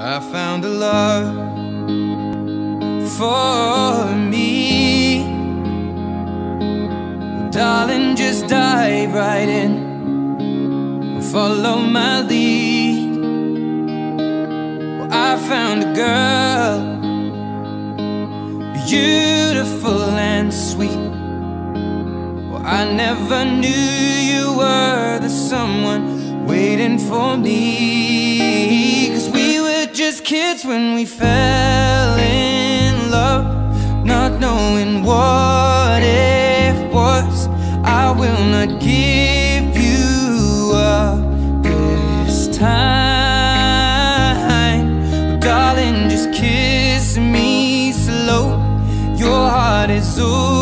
I found a love for me. Darling, just dive right in, follow my lead. Well, I found a girl, beautiful and sweet. Well, I never knew you were the someone waiting for me. 'Cause we were just kids when we fell in love, not knowing what it was. I will not give you up this time. Darling, just kiss me slow. Your heart is over.